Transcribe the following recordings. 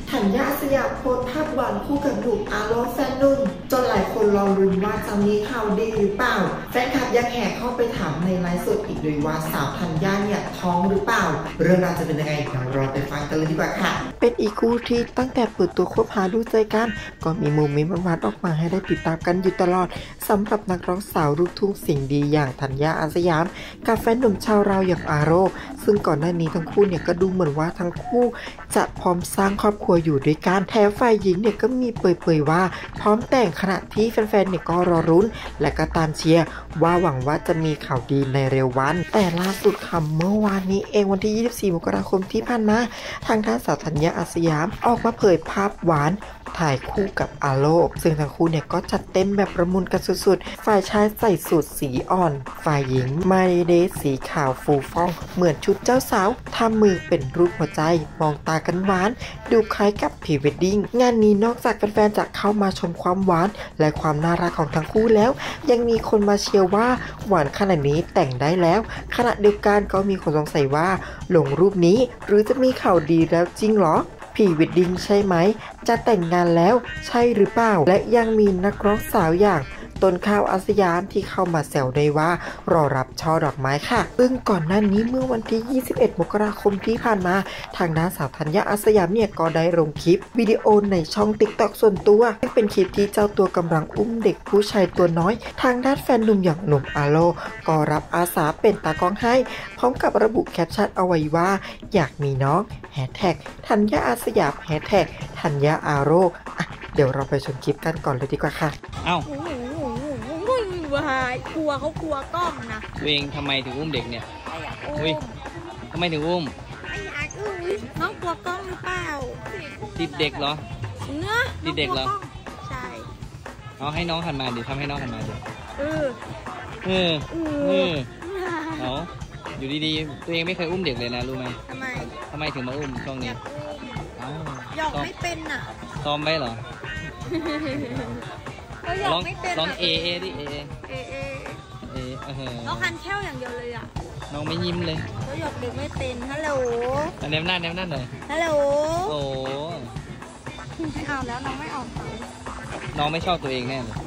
ธัญญาอาสยามโพสภาพหวานคู่กับหนุ่มอาโรแฟนนุ่มจนหลายคนรอรุ้นว่าจะมีข่าวดีหรือเปล่าแฟนคลับยังแห่เข้าไปถามในไลฟ์สดอีกด้วยว่าสาวธัญญาเนี่ยท้องหรือเปล่าเรื่องราวจะเป็นยังไงเดี๋ยวรอไปฟังกันเลยดีกว่าค่ะเป็นอีกคู่ที่ตั้งแต่เปิดตัวคบหาดูใจกันก็มีโมเมนต์หวานๆออกมาให้ได้ติดตามกันอยู่ตลอดสำหรับนักร้องสาวลูกทุ่งเสียงดีอย่างธัญญาอาสยามกับแฟนหนุ่มชาวลาวอย่างอาโรซึ่งก่อนหน้านี้ทั้งคู่เนี่ยก็ดูเหมือนว่าทั้งคู่จะพร้อมสร้างครอบครัวอยู่ด้วยกันแถมฝ่ายหญิงเนี่ยก็มีเผยว่าพร้อมแต่งขณะที่แฟนๆเนี่ยก็รอรุ้นและก็ตามเชียร์ว่าหวังว่าจะมีข่าวดีในเร็ววันแต่ล่าสุดค่ะเมื่อวานนี้เองวันที่24 มกราคมที่ผ่านมาทางด้านสาวธัญญาอาสยามออกมาเผยภาพหวานถ่ายคู่กับอาโลซึ่งทั้งคู่เนี่ยก็จัดเต็มแบบประมุนกันสุดๆฝ่ายชายใส่สูทสีอ่อนฝ่ายหญิงมาเดสสีขาวฟูฟ่องเหมือนชุดเจ้าสาวทำมือเป็นรูปหัวใจมองตากันหวานดูคล้ายกับพรีเวดดิ้งงานนี้นอกจากแฟนๆจะเข้ามาชมความหวานและความน่ารักของทั้งคู่แล้วยังมีคนมาเชียร์ว่าหวานขนาดนี้แต่งได้แล้วขณะเดียวกันก็มีคนสงสัยว่าลงรูปนี้หรือจะมีข่าวดีแล้วจริงเหรอพรีเวดดิ้งใช่ไหมจะแต่งงานแล้วใช่หรือเปล่าและยังมีนักร้องสาวอย่างต้นข้าวอาสยามที่เข้ามาแซวได้ว่ารอรับช่อดอกไม้ค่ะซึ่งก่อนหน้านี้เมื่อวันที่21 มกราคมที่ผ่านมาทางด้านสาวธัญญาอาสยามเนี่ยก็ได้ลงคลิปวิดีโอในช่อง TikTok ส่วนตัวซึ่งเป็นคลิปที่เจ้าตัวกำลังอุ้มเด็กผู้ชายตัวน้อยทางด้านแฟนหนุ่มอย่างหนุ่มอาโลก็รับอาสาเป็นตากล้องให้พร้อมกับระบุแคปชั่นเอาไว้ว่าอยากมีน้องแฮชแท็กธัญญาอาสยามแฮชแท็กธัญญาอาโรเดี๋ยวเราไปชมคลิปกันก่อนเลยดีกว่าค่ะกลัวเขากลัวกล้องนะเองทำไมถึงอุ้มเด็กเนี่ยอุ้ยทำไมถึงอุ้มไม่อยากอุ้มน้องกลัวกล้องหรือเปล่าติดเด็กเหรอเนื้อติดเด็กเหรอใช่เอาให้น้องหันมาดิทำให้น้องหันมาดิเอาอยู่ดีๆตัวเองไม่เคยอุ้มเด็กเลยนะรู้ไหมทำไมถึงมาอุ้มช่วงนี้หยอกไม่เป็นอ่ะซ้อมไว้เหรอร้องเอดิเอน้องคันแค่วอย่างเดียวเลยอ่ะน้องไม่ยิ้มเลยเขาหยอกเด็กไม่เป็นฮัลโหลแนมหน้าหน่อยฮัลโหลโอ้ไม่เอาแล้วน้องไม่ออกน้องไม่ชอบตัวเองแน่เลย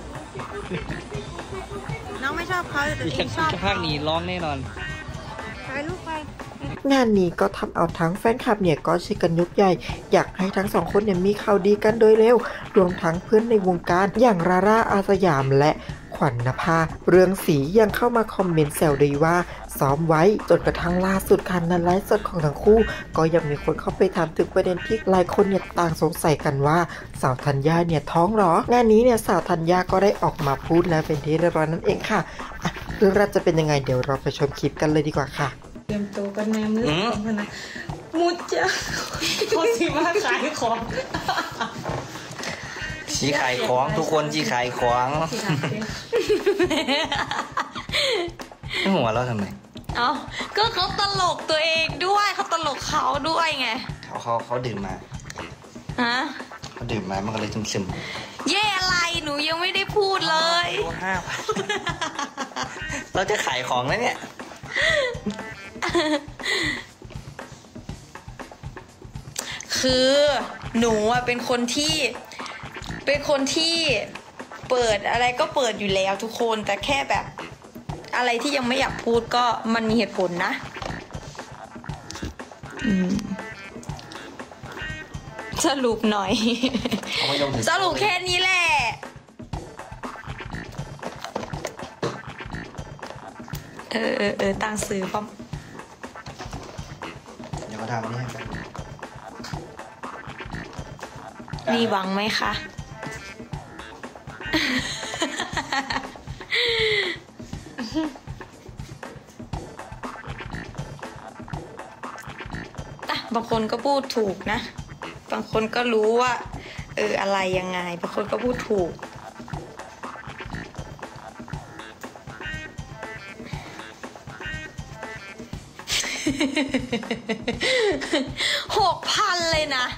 น้องไม่ชอบเขาแต่ตัวเองชอบภาคนี้ร้องแน่นอนไปลูกไปงานนี้ก็ทำเอาทั้งแฟนคลับเนี่ยก็เชียร์กันยกใหญ่อยากให้ทั้งสองคนเนี่ยมีข่าวดีกันโดยเร็วรวมทั้งเพื่อนในวงการอย่างราร่าอาสยามและขวัญณภาเรืองศรียังเข้ามาคอมเมนต์แซวด้วยว่าซ้อมไว้จนกระทั่งล่าสุดค่ะในไลฟ์สดของทั้งคู่ก็ยังมีคนเข้าไปถามถึงประเด็นที่หลายคนเนี่ยต่างสงสัยกันว่าสาวธัญญาเนี่ยท้องหรองานนี้เนี่ยสาวธัญญาก็ได้ออกมาพูดแล้วเป็นที่เรียบร้อยนั่นเองค่ะเรื่องราวจะเป็นยังไงเดี๋ยวเราไปชมคลิปกันเลยดีกว่าค่ะเตรียมตัวกันแม่มือของนะมุดจ้ะเขาสิมาขายของชี้ขายของทุกคนชี้ขายของหัวเราทำไมก็เขาตลกตัวเองด้วยเขาตลกเขาด้วยไงเขาดื่มมาเขาดื่มมามันก็เลยซึมเย่อะไรหนูยังไม่ได้พูดเลยเราจะขายของแล้วเนี่ยคือหนูเป็นคนที่เปิดอะไรก็เปิดอยู่แล้วทุกคนแต่แค่แบบอะไรที่ยังไม่อยากพูดก็มันมีเหตุผลนะสรุปหน่อยสรุปแค่นี้แหละตั้งซื้อปั๊มเดี๋ยวเขาทำนี่ให้กันมีหวังไหมคะบางคนก็พูดถูกนะบางคนก็รู้ว่าอะไรยังไงบางคนก็พูดถูก6,000เลยนะ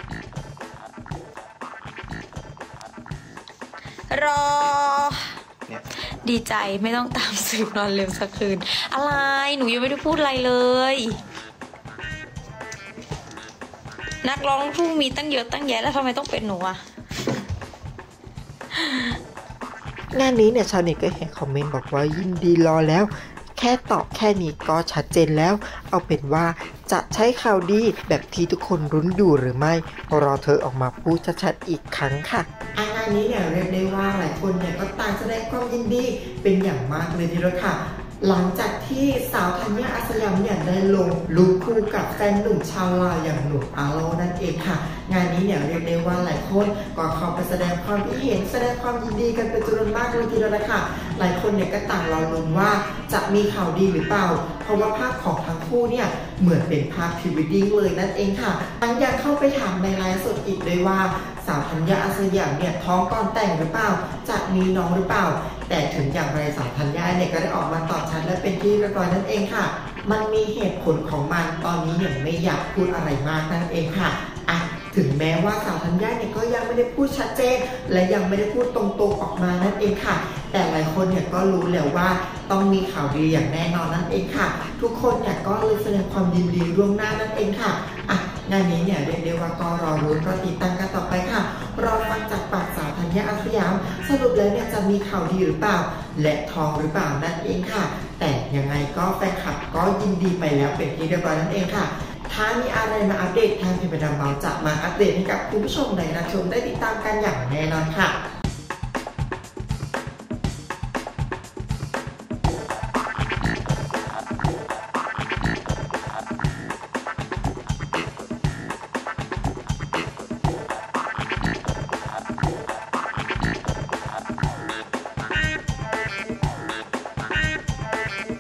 รอดีใจไม่ต้องตามสืบนอนเร็วสักคืนอะไรหนูยังไม่ได้พูดอะไรเลยนักร้องลูกทุ่งมีตั้งเยอะตั้งแยะแล้วทำไมต้องเป็นหนูอะงานนี้เนี่ยชาวเน็ตก็เห็นคอมเมนต์บอกว่ายินดีรอแล้วแค่ตอบแค่นี้ก็ชัดเจนแล้วเอาเป็นว่าจะใช้ข่าวดีแบบที่ทุกคนรุ้นอยู่หรือไม่รอเธอออกมาพูดชัดๆอีกครั้งค่ะงานนี้เนี่ยเรียกได้ว่าหลายคนเนี่ยก็ต่างแสดงความยินดีเป็นอย่างมากเลยทีเดียวค่ะหลังจากที่สาวธัญญาอาสยามเนี่ยได้ลงรูปคู่กับแฟนหนุ่มชาวลาวอย่างหนุ่มอาโลนั่นเองค่ะงานนี้เนี่ยเรียกได้ว่าหลายคนก็เข้าไปแสดงความคิดเห็นแสดงความยินดีกันเป็นจำนวนมากเลยทีเดียวนะคะหลายคนเนี่ยก็ต่างรอลุ้นว่าจะมีข่าวดีหรือเปล่าเพราะว่าภาพของทั้งคู่เนี่ยเหมือนเป็นภาพพรีเวดดิ้งเลยนั่นเองค่ะทั้งยังเข้าไปถามในไลฟ์สดอีกด้วยว่าสาวธัญญาอาสยามเนี่ยท้องก่อนแต่งหรือเปล่าจะมีน้องหรือเปล่าแต่ถึงอย่างไรสาวธัญญาเนี่ยก็ได้ออกมาตอบชัดและเป็นที่เรียบร้อยนั่นเองค่ะมันมีเหตุผลของมันตอนนี้เนี่ยไม่อยากพูดอะไรมากนั่นเองค่ะถึงแม้ว่าสาวธัญญาเนี่ยก็ยังไม่ได้พูดชัดเจนและยังไม่ได้พูดตรงๆออกมานั่นเองค่ะแต่หลายคนเนี่ยก็รู้แล้วว่าต้องมีข่าวดีอย่างแน่นอนนั่นเองค่ะทุกคนเนี่ยก็เลยแสดงความยินดีล่วงหน้านั่นเองค่ะงานนี้เนี่ยเรียกได้ว่าก็รอรุ้นรอติดตามกันต่อไปค่ะรอฟังจากปากสาวธัญญาอาสยามสรุปแล้วเนี่ยจะมีข่าวดีหรือเปล่าและท้องหรือเปล่านั่นเองค่ะแต่ยังไงก็แฟนคลับก็ยินดีไปแล้วเป็นที่เรียบร้อยนั่นเองค่ะถ้ามีอะไรมาอัปเดตทางเพจดำเบาจะมาอัปเดตให้กับคุณผู้ชมในรับชมได้ติดตามกันอย่างแน่นอนค่ะ